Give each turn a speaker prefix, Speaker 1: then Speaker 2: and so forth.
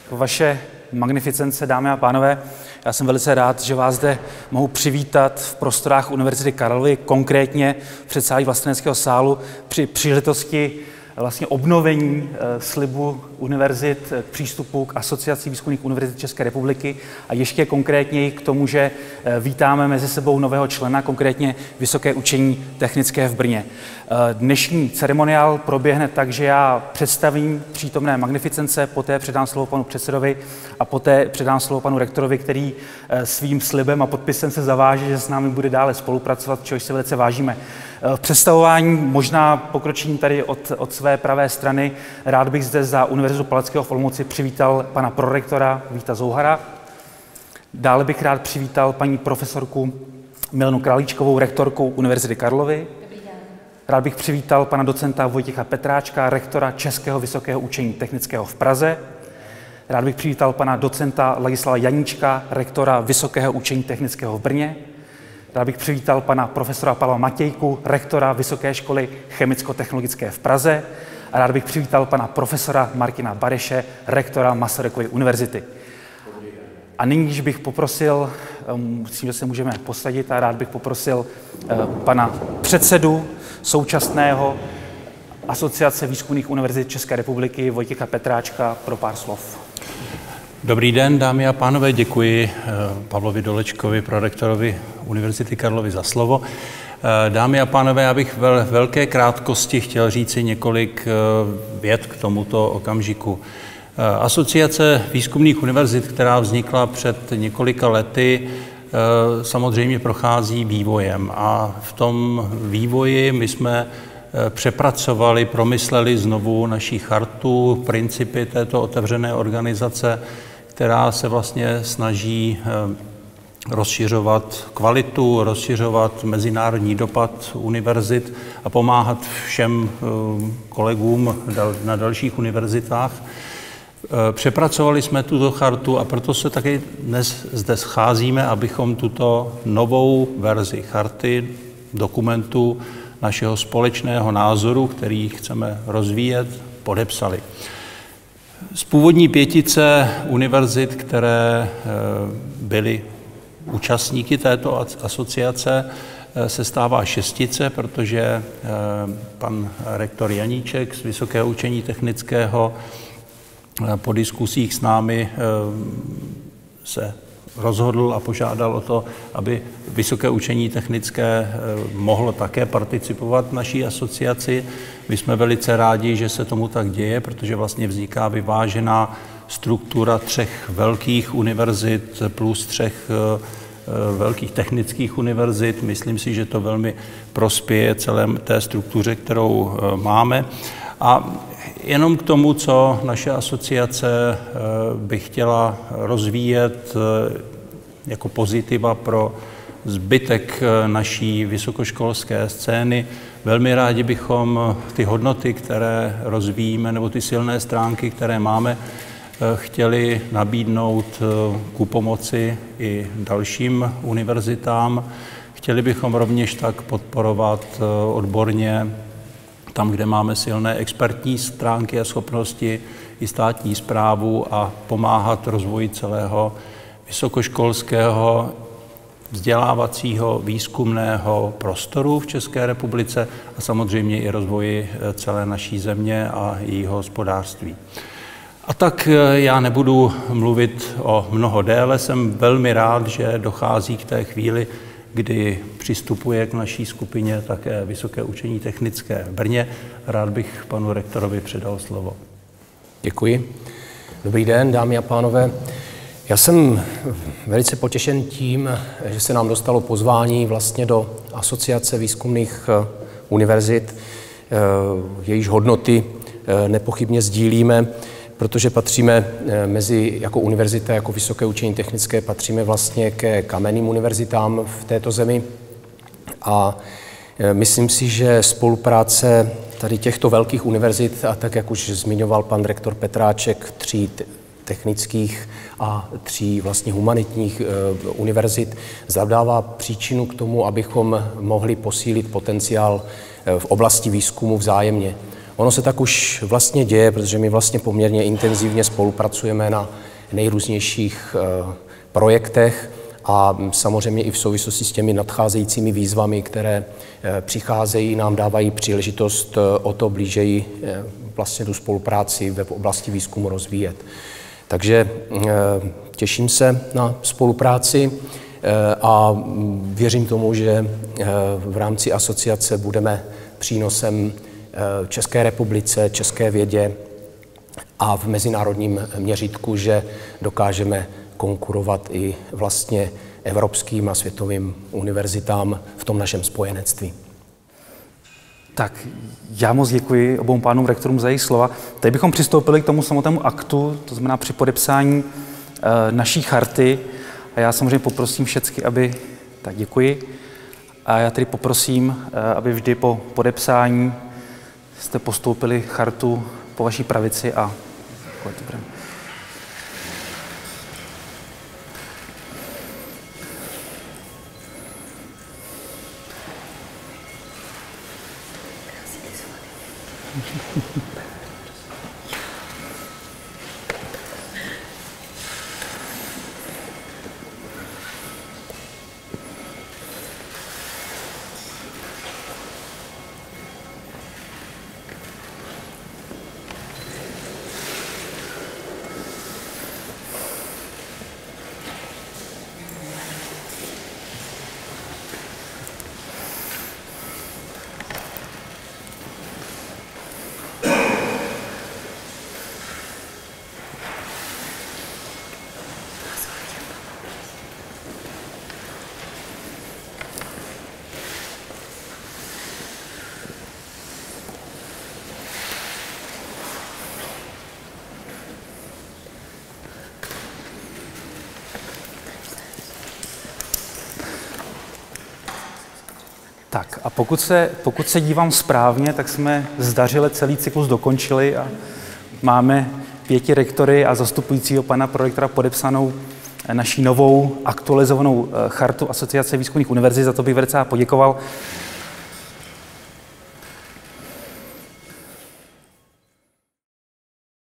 Speaker 1: Vaše magnificence, dámy a pánové, já jsem velice rád, že vás zde mohu přivítat v prostorách Univerzity Karlovy, konkrétně v předsálí Vlasteneckého sálu při příležitosti vlastně obnovení slibu univerzit k přístupu k Asociaci výzkumných univerzit České republiky a ještě konkrétněji k tomu, že vítáme mezi sebou nového člena, konkrétně Vysoké učení technické v Brně. Dnešní ceremoniál proběhne tak, že já představím přítomné magnificence, poté předám slovo panu předsedovi a poté předám slovo panu rektorovi, který svým slibem a podpisem se zaváže, že s námi bude dále spolupracovat, čehož se velice vážíme. V představování možná pokročím tady od své pravé strany. Rád bych zde za Univerzitu Palackého v Olomouci přivítal pana prorektora Víta Zouhara. Dále bych rád přivítal paní profesorku Milenu Králíčkovou, rektorku Univerzity Karlovy. Rád bych přivítal pana docenta Vojtěcha Petráčka, rektora Českého vysokého učení technického v Praze. Rád bych přivítal pana docenta Ladislava Janíčka, rektora Vysokého učení technického v Brně. Rád bych přivítal pana profesora Pavla Matějku, rektora Vysoké školy chemicko-technologické v Praze. A rád bych přivítal pana profesora Martina Bareše, rektora Masarykovy univerzity. A nyní bych poprosil, myslím, že se můžeme posadit, a rád bych poprosil pana předsedu současného Asociace výzkumných univerzit České republiky Vojtěcha Petráčka pro pár slov.
Speaker 2: Dobrý den, dámy a pánové, děkuji Pavlovi Dolečkovi, prorektorovi Univerzity Karlovy za slovo. Dámy a pánové, já bych ve velké krátkosti chtěl říci několik vět k tomuto okamžiku. Asociace výzkumných univerzit, která vznikla před několika lety, samozřejmě prochází vývojem a v tom vývoji my jsme přepracovali, promysleli znovu naši chartu, principy této otevřené organizace, která se vlastně snaží rozšiřovat kvalitu, rozšiřovat mezinárodní dopad univerzit a pomáhat všem kolegům na dalších univerzitách. Přepracovali jsme tuto chartu a proto se taky dnes zde scházíme, abychom tuto novou verzi charty, dokumentu našeho společného názoru, který chceme rozvíjet, podepsali. Z původní pětice univerzit, které byly účastníky této asociace, se stává šestice, protože pan rektor Janíček z Vysokého učení technického po diskusích s námi se rozhodl a požádal o to, aby Vysoké učení technické mohlo také participovat v naší asociaci. My jsme velice rádi, že se tomu tak děje, protože vlastně vzniká vyvážená struktura třech velkých univerzit plus třech velkých technických univerzit. Myslím si, že to velmi prospěje celé té struktuře, kterou máme. A jenom k tomu, co naše asociace by chtěla rozvíjet jako pozitiva pro zbytek naší vysokoškolské scény. Velmi rádi bychom ty hodnoty, které rozvíjíme, nebo ty silné stránky, které máme, chtěli nabídnout ku pomoci i dalším univerzitám. Chtěli bychom rovněž tak podporovat odborně tam, kde máme silné expertní stránky a schopnosti, i státní správu a pomáhat rozvoji celého vysokoškolského vzdělávacího výzkumného prostoru v České republice a samozřejmě i rozvoji celé naší země a jejího hospodářství. A tak já nebudu mluvit o mnoho déle, jsem velmi rád, že dochází k té chvíli, kdy přistupuje k naší skupině také Vysoké učení technické v Brně. Rád bych panu rektorovi předal slovo.
Speaker 3: Děkuji. Dobrý den, dámy a pánové. Já jsem velice potěšen tím, že se nám dostalo pozvání vlastně do Asociace výzkumných univerzit. Jejíž hodnoty nepochybně sdílíme, protože patříme jako univerzita, jako Vysoké učení technické, patříme vlastně ke kamenným univerzitám v této zemi. A myslím si, že spolupráce tady těchto velkých univerzit, a tak jak už zmiňoval pan rektor Petráček, 3 technických a 3 vlastně humanitních univerzit, zadává příčinu k tomu, abychom mohli posílit potenciál v oblasti výzkumu vzájemně. Ono se tak už vlastně děje, protože my vlastně poměrně intenzivně spolupracujeme na nejrůznějších projektech a samozřejmě i v souvislosti s těmi nadcházejícími výzvami, které přicházejí, nám dávají příležitost o to blížeji vlastně tu spolupráci v oblasti výzkumu rozvíjet. Takže těším se na spolupráci a věřím tomu, že v rámci asociace budeme přínosem České republice, české vědě a v mezinárodním měřítku, že dokážeme konkurovat i vlastně evropským a světovým univerzitám v tom našem spojenectví.
Speaker 1: Tak já moc děkuji obou pánům rektorům za jejich slova. Teď bychom přistoupili k tomu samotnému aktu, to znamená při podepsání naší charty. A já samozřejmě poprosím všechny, aby... Tak děkuji. A já tedy poprosím, aby vždy po podepsání jste postoupili chartu po vaší pravici a... Tak a pokud se dívám správně, tak jsme zdařile celý cyklus dokončili a máme 5 rektory a zastupujícího pana prorektora podepsanou naší novou aktualizovanou chartu Asociace výzkumných univerzit. Za to bych velice poděkoval.